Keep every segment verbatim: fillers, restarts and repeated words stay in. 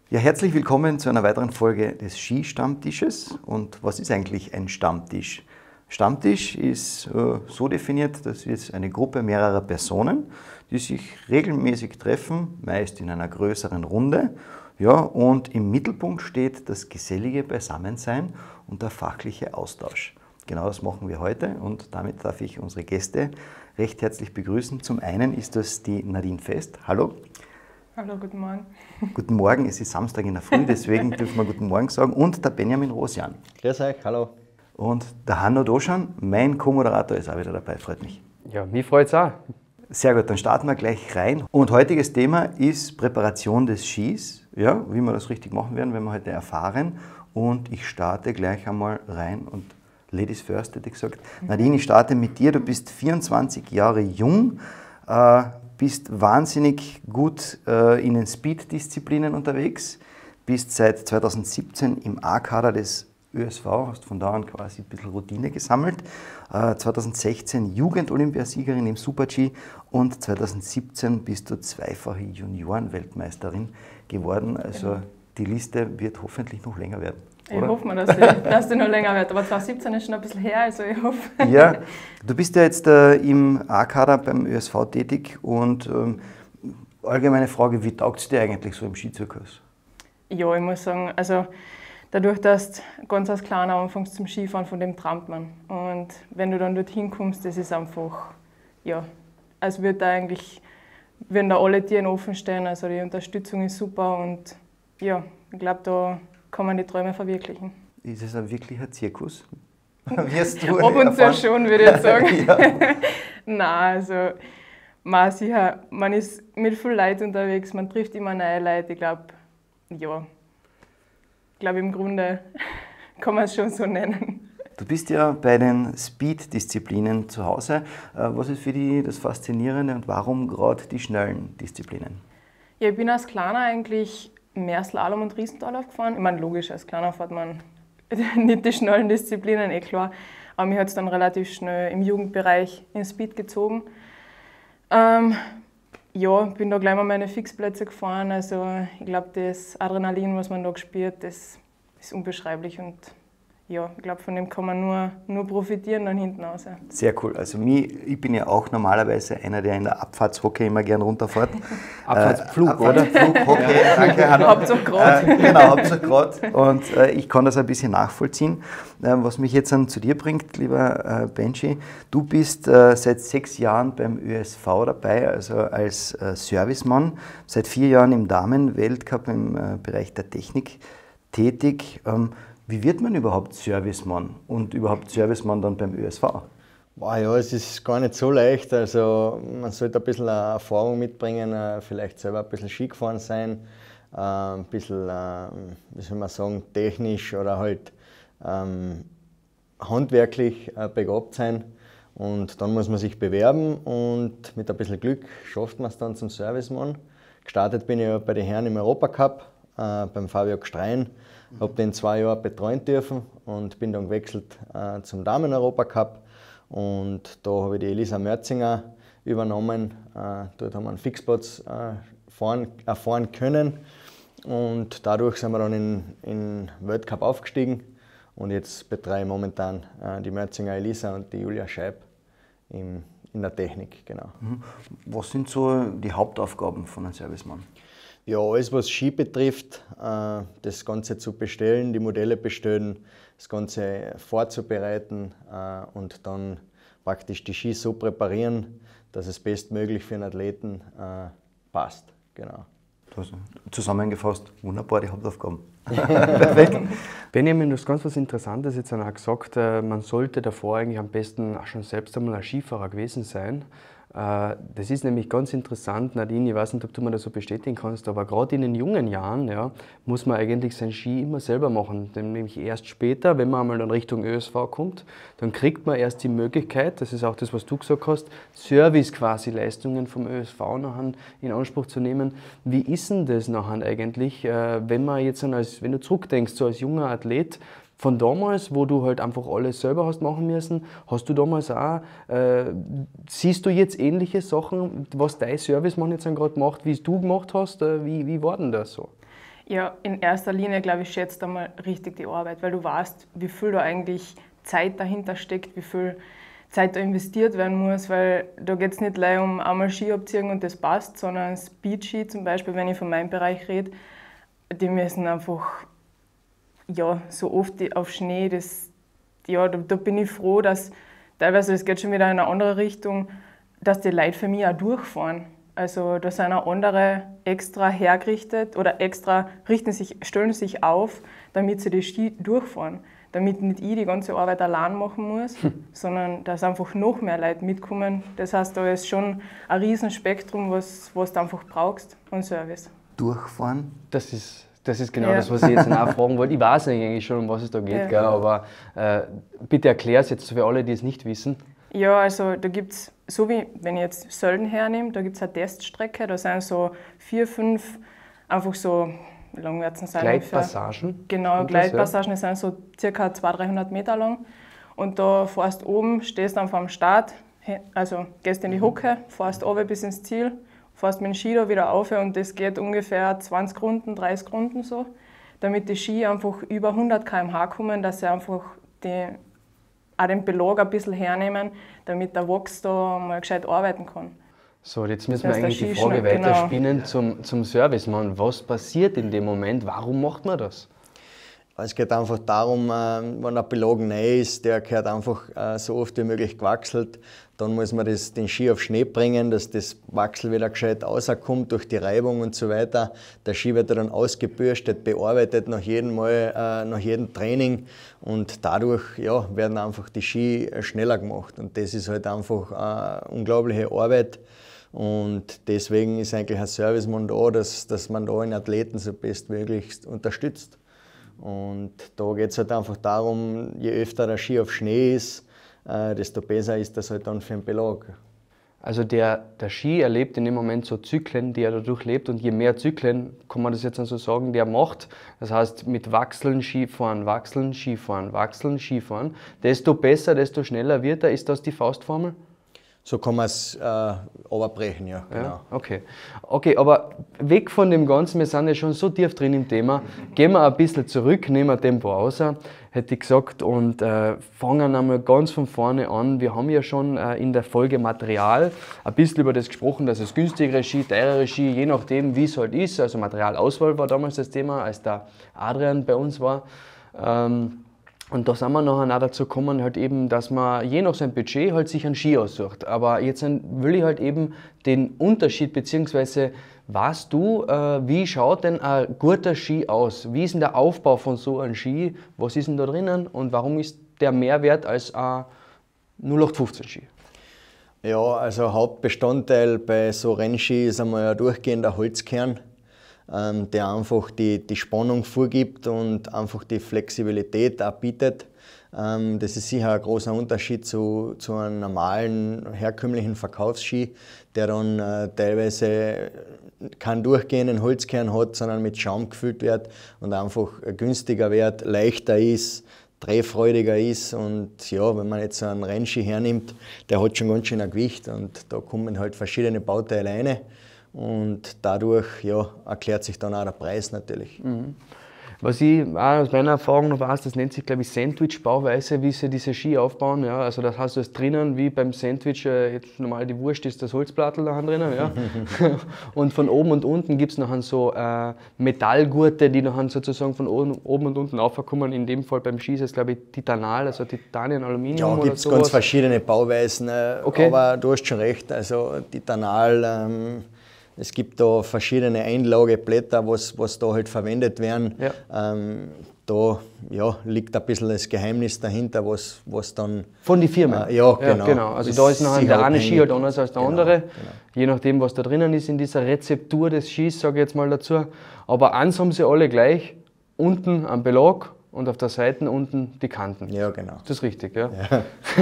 Ja, herzlich willkommen zu einer weiteren Folge des Skistammtisches. Und was ist eigentlich ein Stammtisch? Stammtisch ist äh, so definiert, dass es eine Gruppe mehrerer Personen, die sich regelmäßig treffen, meist in einer größeren Runde. Ja, und im Mittelpunkt steht das gesellige Beisammensein und der fachliche Austausch. Genau das machen wir heute und damit darf ich unsere Gäste recht herzlich begrüßen. Zum einen ist das die Nadine Fest. Hallo. Hallo, guten Morgen. Guten Morgen, es ist Samstag in der Früh, deswegen dürfen wir guten Morgen sagen. Und der Benjamin Rosian. Grüß euch, hallo. Und der Hanno Doschan, mein Co-Moderator, ist auch wieder dabei, freut mich. Ja, mich freut es auch. Sehr gut, dann starten wir gleich rein. Und heutiges Thema ist Präparation des Skis. Ja, wie wir das richtig machen werden, werden wir heute erfahren. Und ich starte gleich einmal rein und Ladies first, hätte ich gesagt. Mhm. Nadine, ich starte mit dir. Du bist vierundzwanzig Jahre jung, äh, bist wahnsinnig gut äh, in den Speed-Disziplinen unterwegs, bist seit zweitausendsiebzehn im A-Kader des Ö S V, hast von da an quasi ein bisschen Routine gesammelt. Äh, zweitausendsechzehn Jugend-Olympiasiegerin im Super-G und zweitausendsiebzehn bist du zweifache Junioren-Weltmeisterin geworden. Also genau. Die Liste wird hoffentlich noch länger werden. Ich hoffe mal, dass die, dass die noch länger wird. Aber zweitausendsiebzehn ist schon ein bisschen her, also ich hoffe. Ja, du bist ja jetzt äh, im A-Kader beim Ö S V tätig und ähm, allgemeine Frage, wie taugt es dir eigentlich so im Skizirkus? Ja, ich muss sagen, also dadurch, dass du ganz als Kleiner anfängst zum Skifahren, von dem träumt man. Und wenn du dann dorthin kommst, das ist einfach, ja, als würde da eigentlich, würden da alle Türen offen stehen, also die Unterstützung ist super und ja, ich glaube, da kann man die Träume verwirklichen. Ist es ein wirklicher Zirkus? Wirst du Ab und zu schon, würde ich jetzt sagen. Ja. Nein, also man, sicher, man ist mit viel Leuten unterwegs, man trifft immer neue Leute. Ich glaube, ja, ich glaube im Grunde kann man es schon so nennen. Du bist ja bei den Speed-Disziplinen zu Hause. Was ist für dich das Faszinierende und warum gerade die schnellen Disziplinen? Ja, ich bin als Kleiner eigentlich mehr Slalom und Riesendorlauf gefahren. Ich meine, logisch, als Kleiner fährt man nicht die schnellen Disziplinen, eh klar. Aber mich hat es dann relativ schnell im Jugendbereich in Speed gezogen. Ähm, ja, bin da gleich mal meine Fixplätze gefahren. Also ich glaube, das Adrenalin, was man da spürt, das ist unbeschreiblich. Und ja, ich glaube, von dem kann man nur, nur profitieren dann hinten raus. Sehr cool. Also mich, ich bin ja auch normalerweise einer, der in der Abfahrtshockey immer gern runterfährt. Abfahrtsflug, äh, oder? Abfahrtsflug, Hockey, ja. Danke, Hanno. Hauptsache gerade. Äh, genau, Hauptsache gerade. Und äh, ich kann das ein bisschen nachvollziehen. Äh, was mich jetzt dann zu dir bringt, lieber äh, Benji, du bist äh, seit sechs Jahren beim Ö S V dabei, also als äh, Servicemann, seit vier Jahren im Damen-Weltcup im äh, Bereich der Technik tätig. Ähm, Wie wird man überhaupt Servicemann und überhaupt Servicemann dann beim Ö S V? Boah, ja, es ist gar nicht so leicht. Also man sollte ein bisschen Erfahrung mitbringen, vielleicht selber ein bisschen Ski gefahren sein, ein bisschen, wie soll man sagen, technisch oder halt ähm, handwerklich begabt sein. Und dann muss man sich bewerben und mit ein bisschen Glück schafft man es dann zum Servicemann. Gestartet bin ich ja bei den Herren im Europacup, äh, beim Fabio Gstrein. Ich habe den zwei Jahre betreuen dürfen und bin dann gewechselt äh, zum Damen-Europacup. Und da habe ich die Elisa Mörzinger übernommen. Äh, dort haben wir einen Fixplatz äh, fahren, erfahren können. Und dadurch sind wir dann in den Weltcup aufgestiegen. Und jetzt betreue ich momentan äh, die Mörzinger Elisa und die Julia Scheib im, in der Technik. Genau. Was sind so die Hauptaufgaben von einem Servicemann? Ja, alles was Ski betrifft, äh, das Ganze zu bestellen, die Modelle bestellen, das Ganze vorzubereiten äh, und dann praktisch die Ski so präparieren, dass es bestmöglich für einen Athleten äh, passt. Genau. Also, zusammengefasst, wunderbar die Hauptaufgaben. Perfekt. Benjamin, du hast ganz was Interessantes jetzt auch gesagt, man sollte davor eigentlich am besten auch schon selbst einmal ein Skifahrer gewesen sein. Das ist nämlich ganz interessant, Nadine, ich weiß nicht, ob du mir das so bestätigen kannst, aber gerade in den jungen Jahren ja, muss man eigentlich sein Ski immer selber machen. Nämlich erst später, wenn man einmal dann Richtung Ö S V kommt, dann kriegt man erst die Möglichkeit, das ist auch das, was du gesagt hast, Service quasi Leistungen vom Ö S V nachher in Anspruch zu nehmen. Wie ist denn das nachher eigentlich, wenn man jetzt, als, wenn du zurückdenkst, so als junger Athlet, von damals, wo du halt einfach alles selber hast machen müssen, hast du damals auch, äh, siehst du jetzt ähnliche Sachen, was dein Servicemann jetzt gerade macht, wie es du gemacht hast? Äh, wie, wie war denn das so? Ja, in erster Linie, glaube ich, schätzt einmal richtig die Arbeit, weil du weißt, wie viel da eigentlich Zeit dahinter steckt, wie viel Zeit da investiert werden muss, weil da geht es nicht gleich um einmal Ski abziehen und das passt, sondern Speed-Ski zum Beispiel, wenn ich von meinem Bereich rede, die müssen einfach ja, so oft die, auf Schnee, das, ja, da, da bin ich froh, dass teilweise, das geht schon wieder in eine andere Richtung, dass die Leute für mich auch durchfahren. Also da sind auch andere extra hergerichtet oder extra richten sich, stellen sich auf, damit sie die Ski durchfahren. Damit nicht ich die ganze Arbeit allein machen muss, sondern dass einfach noch mehr Leute mitkommen. Das heißt, da ist schon ein Riesenspektrum, was, was du einfach brauchst an Service. Durchfahren? Das ist, das ist genau Ja. das, was ich jetzt auch fragen wollte. Ich weiß eigentlich schon, um was es da geht, Ja. gell? Aber äh, bitte erklär es jetzt für alle, die es nicht wissen. Ja, also da gibt es, so wie wenn ich jetzt Sölden hernehme, da gibt es eine Teststrecke, da sind so vier, fünf, einfach so, wie lang wird es sein? Gleitpassagen? Genau, Und das, Gleitpassagen, die sind so ca. zweihundert, dreihundert Meter lang. Und da fährst du oben, stehst dann vom Start, also gehst in die Hocke, fährst runter bis ins Ziel, fährst mit dem Ski da wieder auf und das geht ungefähr zwanzig Runden, dreißig Runden so, damit die Ski einfach über hundert Kilometer pro Stunde kommen, dass sie einfach die, auch den Belag ein bisschen hernehmen, damit der Wachs da mal gescheit arbeiten kann. So, jetzt müssen Das wir heißt, eigentlich der die Skischnur, Frage genau. weiterspinnen zum, zum Servicemann. Was passiert in dem Moment? Warum macht man das? Es geht einfach darum, wenn ein Belag neu ist, der gehört einfach so oft wie möglich gewachselt. Dann muss man das, den Ski auf Schnee bringen, dass das Wachsel wieder gescheit rauskommt durch die Reibung und so weiter. Der Ski wird dann ausgebürstet, bearbeitet nach jedem Mal, nach jedem Training und dadurch ja, werden einfach die Ski schneller gemacht. Und das ist halt einfach eine unglaubliche Arbeit. Und deswegen ist eigentlich ein Servicemann da, dass, dass man da den Athleten so bestmöglichst unterstützt. Und da geht es halt einfach darum, je öfter der Ski auf Schnee ist, äh, desto besser ist das halt dann für den Belag. Also der, der Ski erlebt in dem Moment so Zyklen, die er dadurch lebt, und je mehr Zyklen, kann man das jetzt dann so sagen, der macht, das heißt mit Wachseln, Skifahren, Wachseln, Skifahren, Wachseln, Skifahren, desto besser, desto schneller wird er. Ist das die Faustformel? So kann man es äh, runterbrechen, ja, genau. Ja, okay. Okay, aber weg von dem Ganzen, wir sind ja schon so tief drin im Thema, gehen wir ein bisschen zurück, nehmen wir Tempo raus, hätte ich gesagt, und äh, fangen einmal ganz von vorne an. Wir haben ja schon äh, in der Folge Material ein bisschen über das gesprochen, dass es günstigere Ski, teurere Ski, je nachdem wie es halt ist, also Materialauswahl war damals das Thema, als der Adrian bei uns war. Ähm, Und da sind wir nachher auch dazu gekommen, halt eben, dass man je nach seinem Budget halt sich einen Ski aussucht. Aber jetzt will ich halt eben den Unterschied, beziehungsweise weißt du, äh, wie schaut denn ein guter Ski aus? Wie ist denn der Aufbau von so einem Ski? Was ist denn da drinnen und warum ist der mehr wert als ein null acht fünfzehn Ski? Ja, also Hauptbestandteil bei so Rennski ist einmal ein durchgehender Holzkern, ähm, der einfach die, die Spannung vorgibt und einfach die Flexibilität auch bietet. Ähm, das ist sicher ein großer Unterschied zu, zu einem normalen, herkömmlichen Verkaufsski, der dann äh, teilweise keinen durchgehenden Holzkern hat, sondern mit Schaum gefüllt wird und einfach günstiger wird, leichter ist, drehfreudiger ist. Und ja, wenn man jetzt so einen Rennski hernimmt, der hat schon ganz schön ein Gewicht und da kommen halt verschiedene Bauteile rein. Und dadurch ja, erklärt sich dann auch der Preis natürlich. Mhm. Was ich auch aus meiner Erfahrung noch weiß, das nennt sich, glaube ich, Sandwich-Bauweise, wie sie diese Ski aufbauen. Ja. Also das heißt, du hast drinnen, wie beim Sandwich, äh, jetzt normal die Wurst ist das Holzplattel da drinnen. Ja. Und von oben und unten gibt es noch so äh, Metallgurte, die noch sozusagen von oben, oben und unten aufkommen. In dem Fall beim Ski ist es, glaube ich, Titanal, also Titanien, Aluminium. Ja, oder gibt es sowas. ganz verschiedene Bauweisen, äh, Okay. aber du hast schon recht, also Titanal, ähm, es gibt da verschiedene Einlageblätter, was, was da halt verwendet werden. Ja. Ähm, da ja, liegt ein bisschen das Geheimnis dahinter, was, was dann... Von den Firmen? Äh, ja, genau. genau. Also Ist da ist nachher sicher der eine Ski abhängig. halt anders als der Genau, andere, genau. je nachdem, was da drinnen ist in dieser Rezeptur des Skis, sage ich jetzt mal dazu. Aber eins haben sie alle gleich, unten am Belag und auf der Seite unten die Kanten. Ja, genau. Ist das richtig, ja? Ja.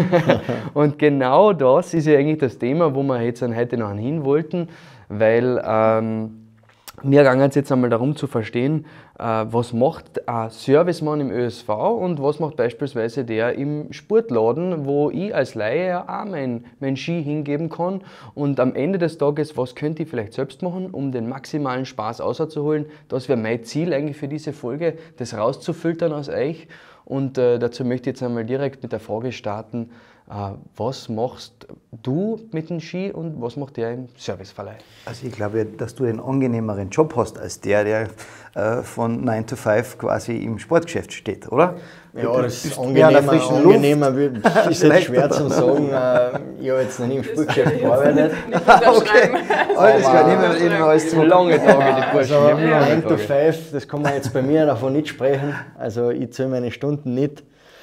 Und genau das ist ja eigentlich das Thema, wo wir jetzt heute noch hin wollten, weil ähm, Mir ging es jetzt einmal darum zu verstehen, äh, was macht ein Servicemann im Ö S V und was macht beispielsweise der im Sportladen, wo ich als Laie ja auch mein, mein Ski hingeben kann. Und am Ende des Tages, was könnte ich vielleicht selbst machen, um den maximalen Spaß rauszuholen. Das wäre mein Ziel eigentlich für diese Folge, das rauszufiltern aus euch. Und äh, dazu möchte ich jetzt einmal direkt mit der Frage starten, äh, was machst du mit dem Ski und was macht der im Serviceverleih? Also ich glaube, dass du einen angenehmeren Job hast als der, der äh, von neun to five quasi im Sportgeschäft steht, oder? Ja, das ist angenehmer, angenehmer ist jetzt schwer zu sagen. Ich habe jetzt noch nie im Sportgeschäft gearbeitet. Okay, alles klar, nehmen wir alles zu. Lange Tage, die Burschen. Also die haben lange neun to Tage. five, das kann man jetzt bei mir davon nicht sprechen. Also ich zähle meine Stunden nicht.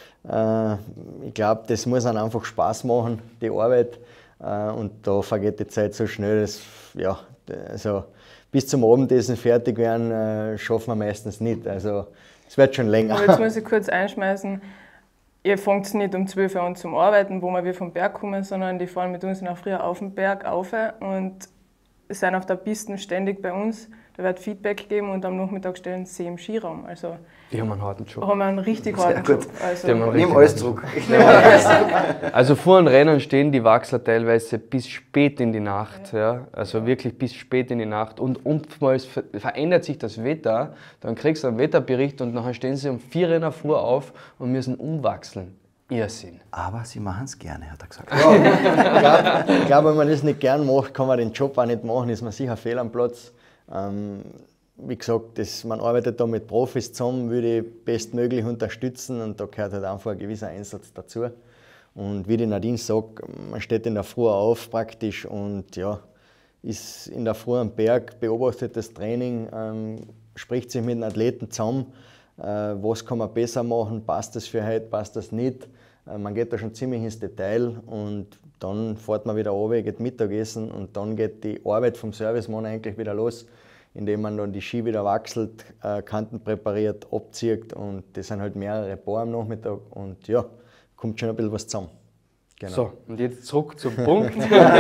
Äh, ich glaube, das muss einem einfach Spaß machen, die Arbeit. Äh, und da vergeht die Zeit so schnell, dass, ja, also bis zum Abendessen fertig werden, äh, schaffen wir meistens nicht. Also es wird schon länger. Aber jetzt muss ich kurz einschmeißen, ihr fangt nicht um zwölf Uhr an zum Arbeiten, wo wir vom Berg kommen, sondern die fahren mit uns noch früher auf den Berg auf und sind auf der Piste ständig bei uns. Da wird Feedback geben und am Nachmittag stellen sie im Skiraum. Also Die haben einen harten Job. haben wir einen richtig Sehr harten gut. Job. Also, Die haben einen Ich nehme richtig alles harten zurück. Ich Ja, nehme alles zurück. Also vor den Rennen stehen die Wachsler teilweise bis spät in die Nacht, ja. Also wirklich bis spät in die Nacht. Und oftmals ver- verändert sich das Wetter, dann kriegst du einen Wetterbericht und nachher stehen sie um vier Uhr in der Früh auf und müssen umwachseln. Irrsinn. Aber sie machen es gerne, hat er gesagt. Ich glaube, glaub, wenn man das nicht gern macht, kann man den Job auch nicht machen, ist man sicher fehl am Platz. Ähm, wie gesagt, das, man arbeitet da mit Profis zusammen, würde ich bestmöglich unterstützen und da gehört halt einfach ein gewisser Einsatz dazu. Und wie die Nadine sagt, man steht in der Früh auf praktisch und ja, ist in der Früh am Berg, beobachtet das Training, ähm, spricht sich mit den Athleten zusammen, äh, was kann man besser machen, passt das für heute, passt das nicht. Äh, man geht da schon ziemlich ins Detail und dann fährt man wieder runter, geht Mittagessen und dann geht die Arbeit vom Servicemann eigentlich wieder los, indem man dann die Ski wieder wechselt, äh, Kanten präpariert, abzieht und das sind halt mehrere Paar am Nachmittag und ja, kommt schon ein bisschen was zusammen. Genau. So, und jetzt zurück zum Punkt.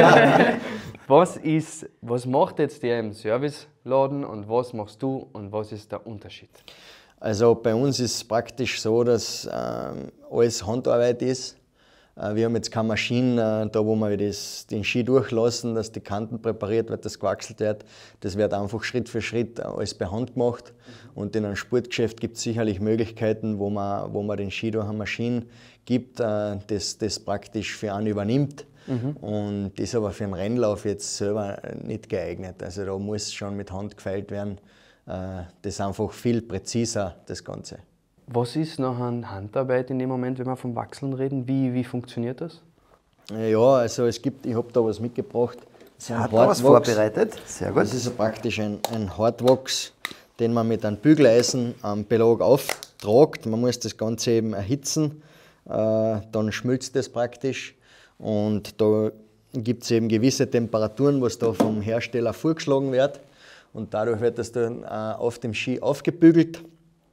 was, ist, was macht jetzt der im Serviceladen und was machst du und was ist der Unterschied? Also bei uns ist es praktisch so, dass ähm, alles Handarbeit ist. Äh, wir haben jetzt keine Maschinen, äh, da wo wir das, den Ski durchlassen, dass die Kanten präpariert wird, dass gewachselt wird. Das wird einfach Schritt für Schritt alles per Hand gemacht. Und in einem Sportgeschäft gibt es sicherlich Möglichkeiten, wo man, wo man den Ski durch eine Maschine gibt, äh, das, das praktisch für einen übernimmt. Mhm. Und das ist aber für den Rennlauf jetzt selber nicht geeignet. Also da muss schon mit Hand gefeilt werden. Das ist einfach viel präziser, das Ganze. Was ist noch an Handarbeit in dem Moment, wenn wir vom Wachseln reden? Wie, wie funktioniert das? Ja, also es gibt, ich habe da was mitgebracht. Sie hat da was vorbereitet. Sehr gut. Das ist praktisch ein, ein Hardwachs, den man mit einem Bügeleisen am Belag auftragt. Man muss das Ganze eben erhitzen, äh, dann schmilzt das praktisch. Und da gibt es eben gewisse Temperaturen, was da vom Hersteller vorgeschlagen wird. Und dadurch wird das dann äh, auf dem Ski aufgebügelt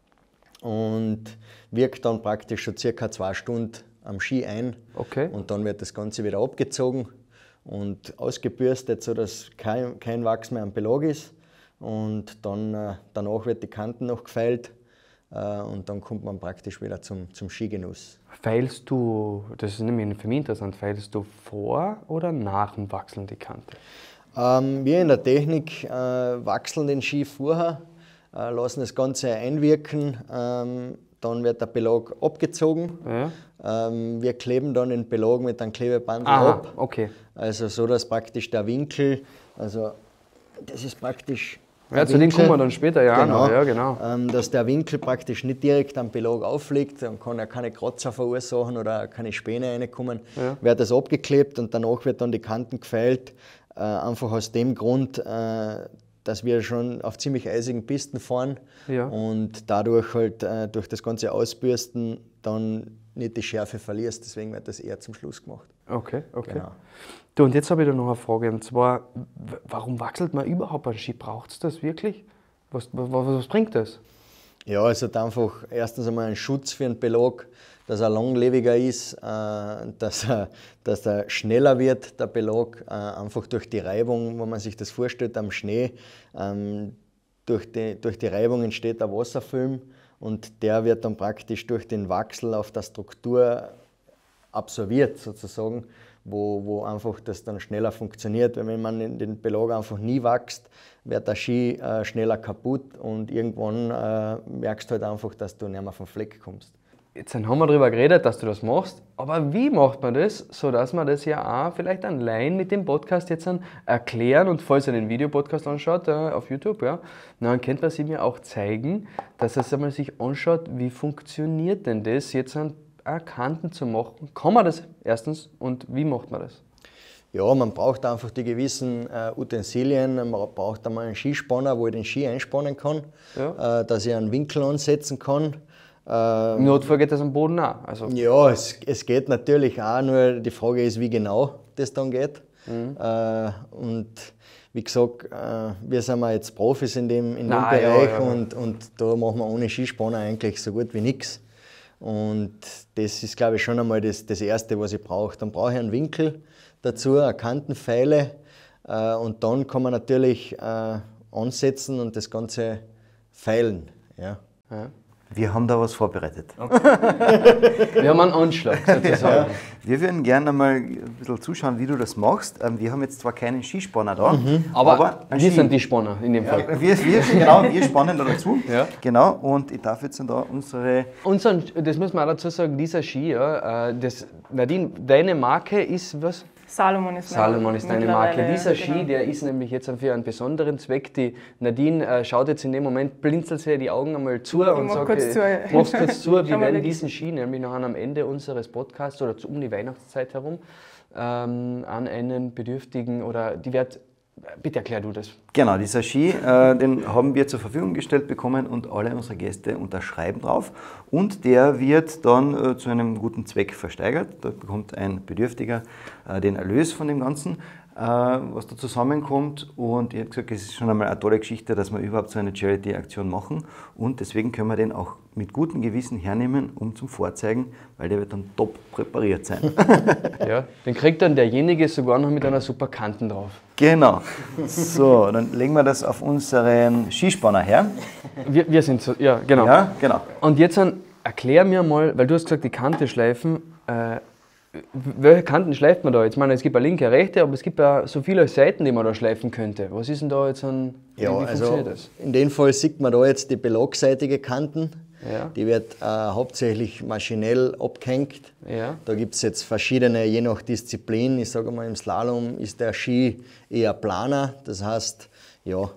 und wirkt dann praktisch schon circa zwei Stunden am Ski ein. Okay. Und dann wird das Ganze wieder abgezogen und ausgebürstet, sodass kein, kein Wachs mehr am Belag ist. Und dann, äh, danach wird die Kanten noch gefeilt äh, und dann kommt man praktisch wieder zum, zum Skigenuss. Feilst du, das ist nämlich für mich interessant, feilst du vor oder nach dem Wachseln die Kante? Ähm, wir in der Technik äh, wachseln den Ski vorher, äh, lassen das Ganze einwirken, ähm, dann wird der Belag abgezogen. Ja. Ähm, wir kleben dann den Belag mit einem Klebeband Aha, ab. okay. Also so, dass praktisch der Winkel, also das ist praktisch. Ja, zu dem kommen wir dann später ja genau, auch noch. Ja, genau. Ähm, dass der Winkel praktisch nicht direkt am Belag aufliegt, dann kann er keine Kratzer verursachen oder keine Späne reinkommen. Ja. Wird das abgeklebt und danach wird dann die Kanten gefeilt. Äh, einfach aus dem Grund, äh, dass wir schon auf ziemlich eisigen Pisten fahren Ja. und dadurch halt äh, durch das ganze Ausbürsten dann nicht die Schärfe verlierst. Deswegen wird das eher zum Schluss gemacht. Okay, okay. Genau. Du, und jetzt habe ich da noch eine Frage, und zwar, w- warum wachselt man überhaupt einen Ski? Braucht es das wirklich? Was, was, was bringt das? Ja, es hat einfach erstens einmal einen Schutz für den Belag, dass er langlebiger ist, äh, dass, er, dass er schneller wird, der Belag, äh, einfach durch die Reibung, wenn man sich das vorstellt, am Schnee. Ähm, durch die, durch die Reibung entsteht ein Wasserfilm und der wird dann praktisch durch den Wachsel auf der Struktur absorbiert sozusagen, wo, wo einfach das dann schneller funktioniert. Weil wenn man den, den Belag einfach nie wächst, wird der Ski äh, schneller kaputt und irgendwann äh, merkst du halt einfach, dass du nicht mehr vom Fleck kommst. Jetzt haben wir darüber geredet, dass du das machst, aber wie macht man das, sodass man das ja auch vielleicht an Laien mit dem Podcast jetzt dann erklären und falls ihr den Videopodcast anschaut äh, auf YouTube, ja, dann könnte man sich mir auch zeigen, dass er sich sich anschaut, wie funktioniert denn das jetzt an Kanten zu machen. Kann man das erstens und wie macht man das? Ja, man braucht einfach die gewissen äh, Utensilien, man braucht einmal einen Skispanner, wo ich den Ski einspannen kann, ja. äh, dass ich einen Winkel ansetzen kann. Äh, Im Notfall geht das am Boden auch? Also. Ja, es, es geht natürlich auch, nur die Frage ist, wie genau das dann geht. Mhm. Äh, und wie gesagt, äh, wir sind ja jetzt Profis in dem, in dem Bereich ja, ja. Und, und da machen wir ohne Skispanner eigentlich so gut wie nichts. Und das ist, glaube ich, schon einmal das, das Erste, was ich brauche. Dann brauche ich einen Winkel dazu, eine Kantenpfeile äh, und dann kann man natürlich äh, ansetzen und das Ganze feilen. Ja. Ja. Wir haben da was vorbereitet. Okay. Wir haben einen Anschlag sozusagen. Ja. Wir würden gerne mal ein bisschen zuschauen, wie du das machst. Wir haben jetzt zwar keinen Skispanner da, mhm. aber, aber wir Ski. sind die Spanner in dem Fall. Ja, wir, wir, genau, wir spannen da dazu. Ja. Genau, und ich darf jetzt da unsere... Unseren, das muss man auch dazu sagen, dieser Ski, ja, das, Nadine, deine Marke ist was? Salomon ist, Salomon ist deine Marke. Dieser Ski, genau. Der ist nämlich jetzt für einen besonderen Zweck. Die Nadine äh, schaut jetzt in dem Moment, blinzelt sie die Augen einmal zu ich und sagt, kurz zu. mach's kurz zu. Wir werden diesen Ski nämlich noch am Ende unseres Podcasts oder um die Weihnachtszeit herum ähm, an einen Bedürftigen oder die wird. Bitte erklär du das. Genau, dieser Ski, äh, den haben wir zur Verfügung gestellt bekommen und alle unsere Gäste unterschreiben drauf. Und der wird dann äh, zu einem guten Zweck versteigert. Da bekommt ein Bedürftiger äh, den Erlös von dem Ganzen, äh, was da zusammenkommt. Und ich habe gesagt, es ist schon einmal eine tolle Geschichte, dass wir überhaupt so eine Charity-Aktion machen. Und deswegen können wir den auch mit gutem Gewissen hernehmen, um zum Vorzeigen, weil der wird dann top präpariert sein. Ja, den kriegt dann derjenige sogar noch mit einer super Kanten drauf. Genau. So, dann legen wir das auf unseren Skispanner her. Wir, wir sind so, ja, genau. Ja, genau. Und jetzt dann, erklär mir mal, weil du hast gesagt, die Kante schleifen. Äh, welche Kanten schleift man da? Jetzt meine, es gibt eine linke, eine rechte, aber es gibt ja so viele Seiten, die man da schleifen könnte. Was ist denn da jetzt an, ja, wie also funktioniert das? In dem Fall sieht man da jetzt die belagseitige Kanten. Ja. Die wird äh, hauptsächlich maschinell abgehängt. Ja. Da gibt es jetzt verschiedene, je nach Disziplin. Ich sage mal, im Slalom ist der Ski eher planer. Das heißt, ja,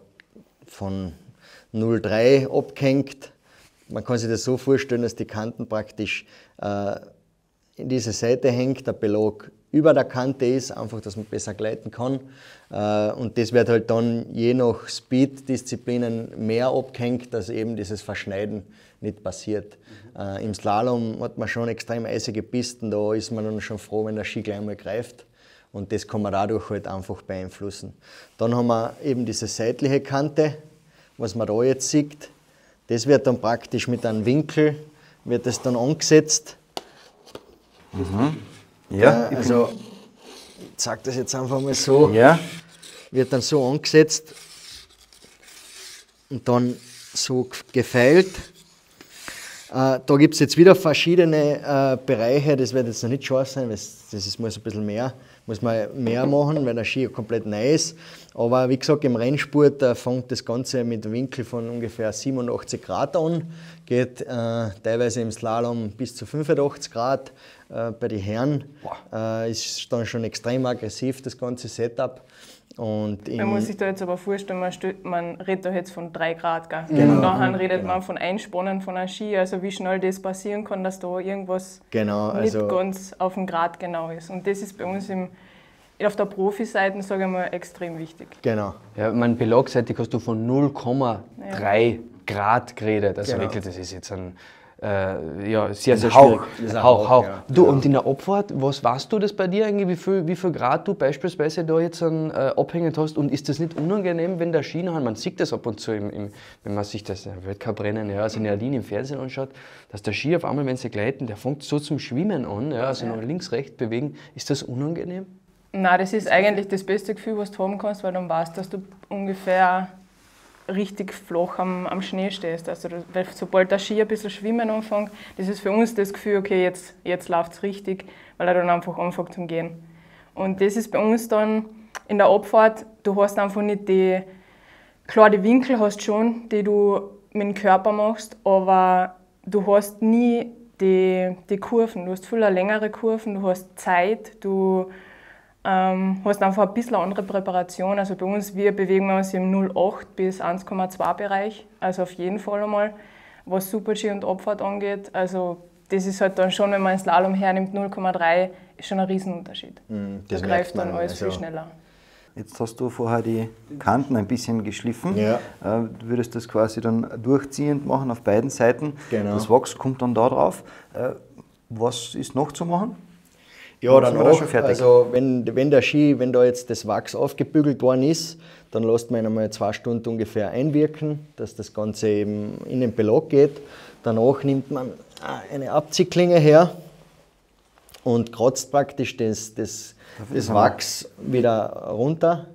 von null Komma drei abgehängt. Man kann sich das so vorstellen, dass die Kanten praktisch äh, in diese Seite hängt, der Belag über der Kante ist, einfach, dass man besser gleiten kann. Äh, und das wird halt dann je nach Speed-Disziplinen mehr abgehängt, dass eben dieses Verschneiden nicht passiert. Mhm. Äh, Im Slalom hat man schon extrem eisige Pisten, da ist man dann schon froh, wenn der Ski gleich mal greift. Und das kann man dadurch halt einfach beeinflussen. Dann haben wir eben diese seitliche Kante, was man da jetzt sieht. Das wird dann praktisch mit einem Winkel, wird das dann angesetzt. Mhm. Ja, äh, also ich zeige das jetzt einfach mal so. Ja. Wird dann so angesetzt und dann so gefeilt. Äh, da gibt es jetzt wieder verschiedene äh, Bereiche, das wird jetzt noch nicht scharf sein, das, das ist, muss ein bisschen mehr, muss man mehr machen, weil der Ski komplett neu ist. Aber wie gesagt, im Rennsport äh, fängt das Ganze mit einem Winkel von ungefähr siebenundachtzig Grad an, geht äh, teilweise im Slalom bis zu fünfundachtzig Grad. Äh, bei den Herren äh, ist dann schon extrem aggressiv, das ganze Setup. Und man muss sich da jetzt aber vorstellen, man, stellt, man redet da jetzt von drei Grad. Gell? Genau. Und nachher redet genau. man von Einspannen von einem Ski, also wie schnell das passieren kann, dass da irgendwas genau, also nicht ganz auf den Grad genau ist. Und das ist bei uns im, auf der Profiseite, sage ich mal, extrem wichtig. Genau. Ja, mein belagseitig hast du von null Komma drei ja. Grad geredet. Also genau. wirklich, das ist jetzt ein äh, ja, sehr, sehr Hauch. schwierig. Ein Hauch, Hauch, Hauch. ja. Du, ja. und in der Abfahrt, was weißt du das bei dir eigentlich, wie viel, wie viel Grad du beispielsweise da jetzt an, äh, abhängend hast? Und ist das nicht unangenehm, wenn der Ski nachher, man sieht das ab und zu, im, im, wenn man sich das im Weltcuprennen, ja, also Nadine im Fernsehen anschaut, dass der Ski auf einmal, wenn sie gleiten, der fängt so zum Schwimmen an, ja, also ja. noch links, rechts bewegen. Ist das unangenehm? Nein, das ist eigentlich das beste Gefühl, was du haben kannst, weil dann weißt, dass du ungefähr richtig flach am, am Schnee stehst. Also, weil sobald der Ski ein bisschen schwimmen anfängt, das ist für uns das Gefühl, okay, jetzt, jetzt läuft es richtig, weil er dann einfach anfängt zu gehen. Und das ist bei uns dann in der Abfahrt, du hast einfach nicht die, klar, die Winkel hast schon, die du mit dem Körper machst, aber du hast nie die, die Kurven. Du hast viel längere Kurven, du hast Zeit, du ähm, hast einfach ein bisschen andere Präparation. Also bei uns, wir bewegen uns im null Komma acht bis eins Komma zwei Bereich, also auf jeden Fall einmal, was Super-G und Abfahrt angeht. Also das ist halt dann schon, wenn man einen Slalom hernimmt, null Komma drei, ist schon ein Riesenunterschied. Mhm, da greift dann alles also viel schneller. Jetzt hast du vorher die Kanten ein bisschen geschliffen. Ja. Du würdest das quasi dann durchziehend machen auf beiden Seiten. Genau. Das Wachs kommt dann da drauf. Was ist noch zu machen? Ja, dann auch, also wenn, wenn der Ski, wenn da jetzt das Wachs aufgebügelt worden ist, dann lässt man ihn einmal zwei Stunden ungefähr einwirken, dass das Ganze eben in den Belag geht. Danach nimmt man eine Abziehklinge her und kratzt praktisch das, das, das Wachs wieder runter.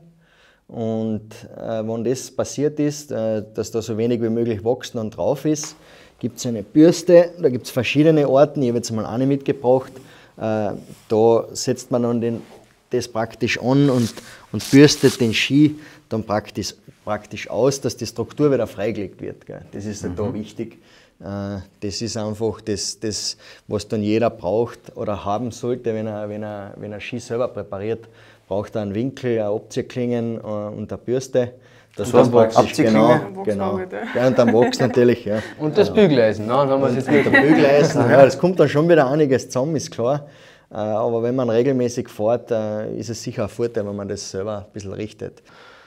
Und äh, wenn das passiert ist, äh, dass da so wenig wie möglich Wachs dann drauf ist, gibt es eine Bürste, da gibt es verschiedene Arten, ich habe jetzt mal eine mitgebracht. Äh, da setzt man dann den, das praktisch an und, und bürstet den Ski dann praktisch, praktisch aus, dass die Struktur wieder freigelegt wird. Gell. Das ist mhm. da wichtig. Äh, das ist einfach das, das, was dann jeder braucht oder haben sollte, wenn er, wenn er, wenn er Ski selber präpariert. Braucht er einen Winkel, eine Abziehklingen und eine Bürste. Das heißt praktisch, genau, genau. Ja, und dann Wachs natürlich. Ja. Und das Bügeleisen, ne? Dann haben wir es jetzt mit dem Bügeleisen, ja, das kommt dann schon wieder einiges zusammen, ist klar. Aber wenn man regelmäßig fährt, ist es sicher ein Vorteil, wenn man das selber ein bisschen richtet.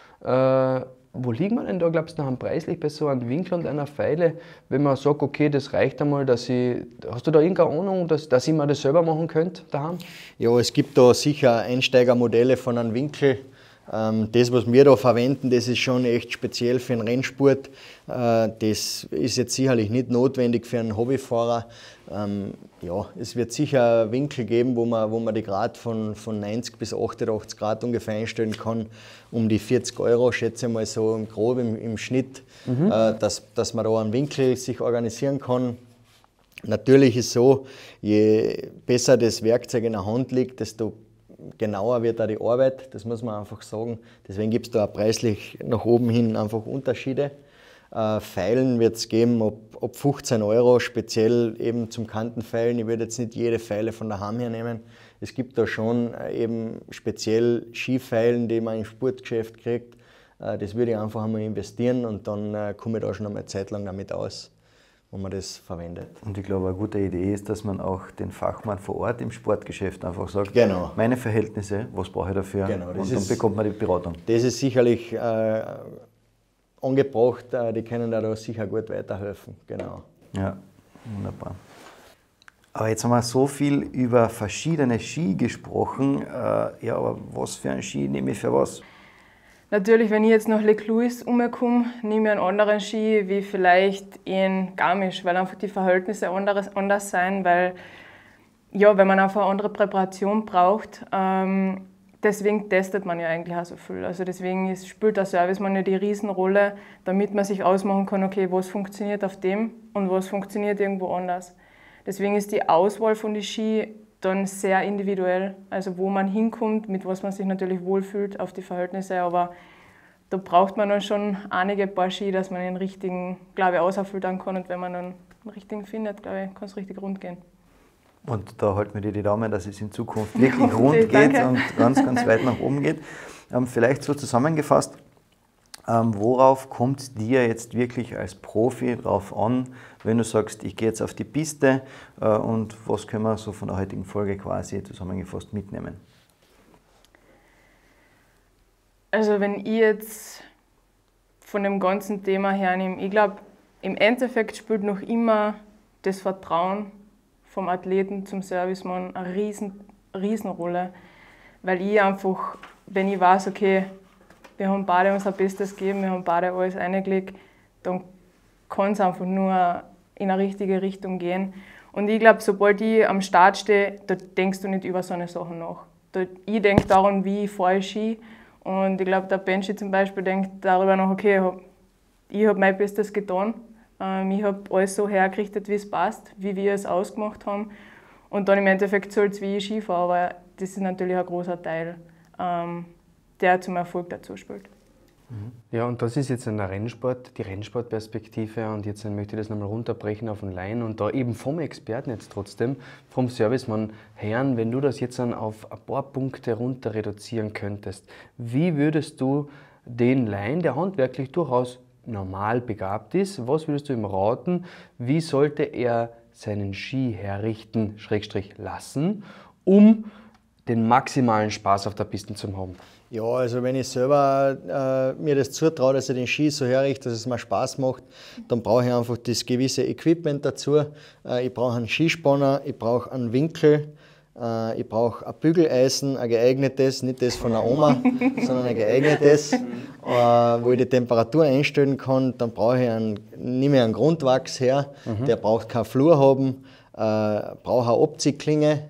Äh, wo liegt man denn da, glaubst du, preislich bei so einem Winkel und einer Feile, wenn man sagt, okay, das reicht einmal, dass ich, hast du da irgendeine Ahnung, dass, dass ich mir das selber machen könnte daheim? Ja, es gibt da sicher Einsteigermodelle von einem Winkel. Das, was wir da verwenden, das ist schon echt speziell für den Rennsport. Das ist jetzt sicherlich nicht notwendig für einen Hobbyfahrer. Ja, es wird sicher Winkel geben, wo man, wo man die Grad von, von neunzig bis achtundachtzig Grad ungefähr einstellen kann. Um die vierzig Euro, schätze ich mal so im Grob im, im Schnitt, mhm. dass, dass man da einen Winkel sich organisieren kann. Natürlich ist es so, je besser das Werkzeug in der Hand liegt, desto genauer wird auch die Arbeit, das muss man einfach sagen. Deswegen gibt es da auch preislich nach oben hin einfach Unterschiede. Äh, Feilen wird es geben ab, ab fünfzehn Euro, speziell eben zum Kantenfeilen. Ich würde jetzt nicht jede Feile von daheim hernehmen. Es gibt da schon äh, eben speziell Skifeilen, die man im Sportgeschäft kriegt. Äh, das würde ich einfach einmal investieren und dann äh, komme ich da schon einmal eine Zeit lang damit aus, wo man das verwendet. Und ich glaube, eine gute Idee ist, dass man auch den Fachmann vor Ort im Sportgeschäft einfach sagt, genau. meine Verhältnisse, was brauche ich dafür? Genau, und dann ist, bekommt man die Beratung. Das ist sicherlich äh, angebracht, äh, die können da sicher gut weiterhelfen. Genau. Ja, wunderbar. Aber jetzt haben wir so viel über verschiedene Ski gesprochen. Äh, ja, aber was für ein Ski nehme ich für was? Natürlich, wenn ich jetzt nach Lake Louise umkomme, nehme ich einen anderen Ski wie vielleicht in Garmisch, weil einfach die Verhältnisse anders, anders sein, weil ja, wenn man einfach eine andere Präparation braucht, ähm, deswegen testet man ja eigentlich auch so viel. Also deswegen ist, spielt der Serviceman ja die Riesenrolle, damit man sich ausmachen kann, okay, was funktioniert auf dem und was funktioniert irgendwo anders. Deswegen ist die Auswahl von den Ski dann sehr individuell, also wo man hinkommt, mit was man sich natürlich wohlfühlt auf die Verhältnisse, aber da braucht man dann schon einige Paar Ski, dass man den richtigen, glaube ich, ausfiltern kann und wenn man dann den richtigen findet, glaube ich, kann es richtig rund gehen. Und da halten wir dir die Daumen, dass es in Zukunft wirklich rund geht Danke. Und ganz, ganz weit nach oben geht. Ähm, vielleicht so zusammengefasst, ähm, worauf kommt es dir jetzt wirklich als Profi drauf an, wenn du sagst, ich gehe jetzt auf die Piste äh, und was können wir so von der heutigen Folge quasi zusammengefasst mitnehmen? Also wenn ich jetzt von dem ganzen Thema hernehme, ich glaube, im Endeffekt spielt noch immer das Vertrauen vom Athleten zum Serviceman eine riesen, riesen Rolle, weil ich einfach, wenn ich weiß, okay, wir haben beide unser Bestes gegeben, wir haben beide alles reingelegt, dann kann es einfach nur in eine richtige Richtung gehen. Und ich glaube, sobald ich am Start stehe, da denkst du nicht über so eine Sachen nach. Da, ich denke daran, wie ich fahre Ski. Und ich glaube, der Benji zum Beispiel denkt darüber nach, okay, ich habe mein Bestes getan. Ähm, ich habe alles so hergerichtet, wie es passt, wie wir es ausgemacht haben. Und dann im Endeffekt zählt es, wie ich Ski fahre, aber das ist natürlich ein großer Teil, ähm, der zum Erfolg dazu spielt. Ja, und das ist jetzt ein Rennsport, die Rennsportperspektive, und jetzt möchte ich das nochmal runterbrechen auf den Laien und da eben vom Experten jetzt trotzdem, vom Servicemann Herrn, wenn du das jetzt dann auf ein paar Punkte runter reduzieren könntest, wie würdest du den Laien, der handwerklich durchaus normal begabt ist, was würdest du ihm raten, wie sollte er seinen Ski herrichten, Schrägstrich lassen, um den maximalen Spaß auf der Piste zu haben? Ja, also wenn ich selber äh, mir das zutraue, dass ich den Ski so herrichte, dass es mir Spaß macht, dann brauche ich einfach das gewisse Equipment dazu. Äh, ich brauche einen Skispanner, ich brauche einen Winkel, äh, ich brauche ein Bügeleisen, ein geeignetes, nicht das von der Oma, sondern ein geeignetes, äh, wo ich die Temperatur einstellen kann. Dann brauche ich einen, nehme ich einen Grundwachs her, mhm. der braucht keinen Flur haben, äh, brauche eine Abziehklinge.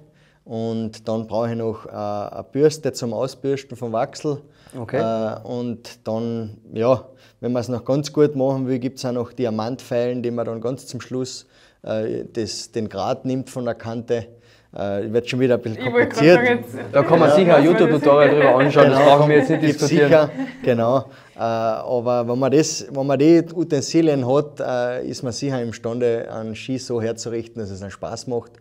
Und dann brauche ich noch äh, eine Bürste zum Ausbürsten vom Wachsel. Okay. Äh, und dann, ja, wenn man es noch ganz gut machen will, gibt es auch noch Diamantfeilen, die man dann ganz zum Schluss äh, das, den Grat nimmt von der Kante. Äh, wird schon wieder ein bisschen kompliziert. Da kann man ja sicher ein YouTube-Tutorial drüber anschauen, genau, das brauchen wir jetzt nicht diskutieren. Sicher, genau. Äh, aber wenn man, das, wenn man die Utensilien hat, äh, ist man sicher imstande, einen Ski so herzurichten, dass es einen Spaß macht.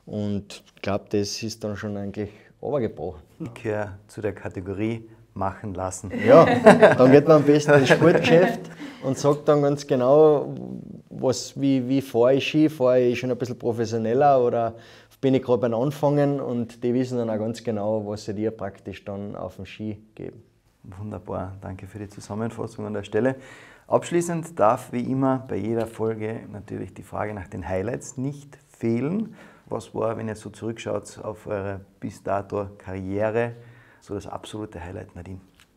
Und ich glaube, das ist dann schon eigentlich runtergebrochen. Ich gehöre zu der Kategorie machen lassen. Ja, dann geht man am besten ins Sportgeschäft und sagt dann ganz genau, was, wie, wie fahre ich Ski, fahre ich schon ein bisschen professioneller oder bin ich gerade beim Anfangen, und die wissen dann auch ganz genau, was sie dir praktisch dann auf dem Ski geben. Wunderbar, danke für die Zusammenfassung an der Stelle. Abschließend darf wie immer bei jeder Folge natürlich die Frage nach den Highlights nicht fehlen. Was war, wenn ihr so zurückschaut auf eure bis dato Karriere, so das absolute Highlight, Nadine?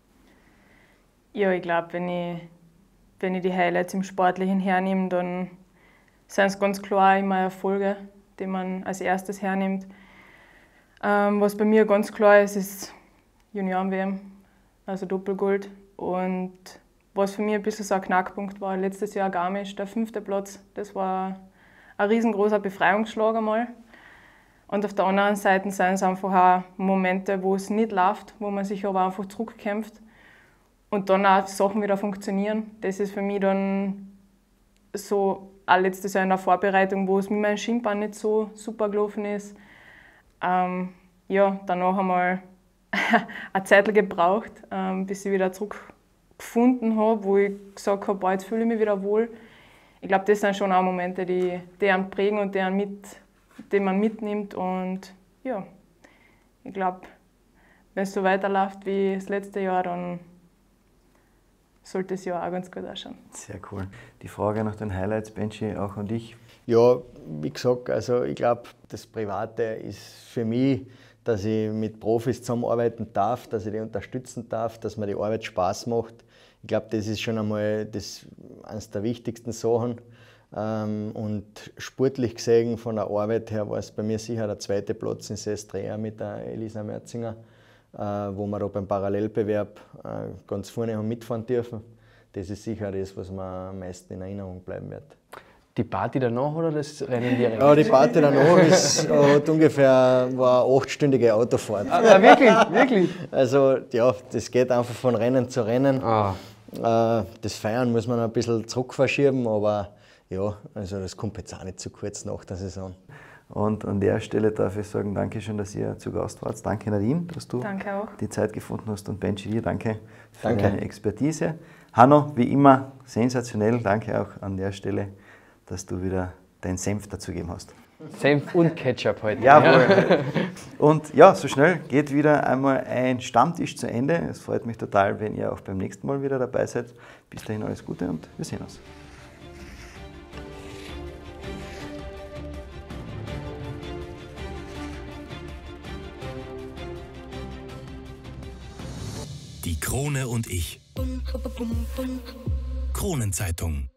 Ja, ich glaube, wenn ich, wenn ich die Highlights im Sportlichen hernehme, dann sind es ganz klar immer Erfolge, die man als erstes hernimmt. Ähm, was bei mir ganz klar ist, ist Junioren-W M, also Doppelgold. Und was für mich ein bisschen so ein Knackpunkt war, letztes Jahr Garmisch, der fünfte Platz, das war ein riesengroßer Befreiungsschlag einmal. Und auf der anderen Seite sind es einfach auch Momente, wo es nicht läuft, wo man sich aber einfach zurückkämpft und dann auch Sachen wieder funktionieren. Das ist für mich dann so, auch letztes Jahr in der Vorbereitung, wo es mit meinem Schienbein nicht so super gelaufen ist. Ähm, ja, danach einmal eine Zeit gebraucht, ähm, bis ich wieder zurückgefunden habe, wo ich gesagt habe, boah, jetzt fühle ich mich wieder wohl. Ich glaube, das sind schon auch Momente, die, die einen prägen und die, einen mit, die man mitnimmt. Und ja, ich glaube, wenn es so weiterläuft wie das letzte Jahr, dann sollte es ja auch ganz gut ausschauen. Sehr cool. Die Frage nach den Highlights, Benji, auch an dich. Ja, wie gesagt, also ich glaube, das Private ist für mich, dass ich mit Profis zusammenarbeiten darf, dass ich die unterstützen darf, dass mir die Arbeit Spaß macht. Ich glaube, das ist schon einmal das, eines der wichtigsten Sachen. Ähm, und sportlich gesehen, von der Arbeit her, war es bei mir sicher der zweite Platz in Seestrea mit der Elisa Merzinger, äh, wo wir da beim Parallelbewerb äh, ganz vorne haben mitfahren dürfen. Das ist sicher das, was mir am meisten in Erinnerung bleiben wird. Die Party danach oder das Rennen direkt? Ja, die Party danach ist, hat ungefähr war eine achtstündige Autofahrt. Ah, wirklich? Wirklich? Also ja, das geht einfach von Rennen zu Rennen. Ah. Das Feiern muss man ein bisschen zurückverschieben, aber ja, also das kommt jetzt auch nicht zu kurz nach der Saison. Und an der Stelle darf ich sagen, danke schön, dass ihr zu Gast wart. Danke Nadine, dass du danke auch. die Zeit gefunden hast, und Benji, dir danke für danke. deine Expertise. Hanno, wie immer sensationell, danke auch an der Stelle, dass du wieder deinen Senf dazugeben hast. Senf und Ketchup heute. Jawohl. Und ja, so schnell geht wieder einmal ein Stammtisch zu Ende. Es freut mich total, wenn ihr auch beim nächsten Mal wieder dabei seid. Bis dahin alles Gute und wir sehen uns. Die Krone und ich. Kronenzeitung.